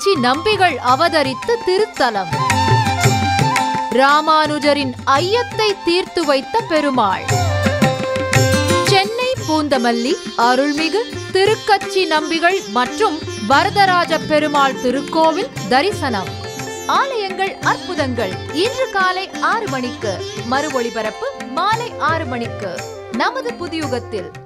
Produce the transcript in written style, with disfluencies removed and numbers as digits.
திருக்கச்சி நம்பிகள் அவதரித்த திருத்தலம். ராமானுஜரின் ஐயத்தை தீர்த்து வைத்த பெருமாள். சென்னை பூந்தமல்லி அருள்மிகு திருக்கச்சி நம்பிகள் மற்றும் வரதராஜ பெருமாள் திருக்கோவில் தரிசனம். ஆலயங்கள் அற்புதங்கள் இன்று காலை 6 மணிக்கு, மறு ஒளிபரப்பு மாலை 6 மணிக்கு நமது புதியுகத்தில்.